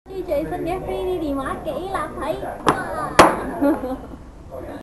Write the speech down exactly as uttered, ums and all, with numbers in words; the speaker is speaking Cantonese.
Chị chị xin Jeffrey đi đi mát kỹ là thấy.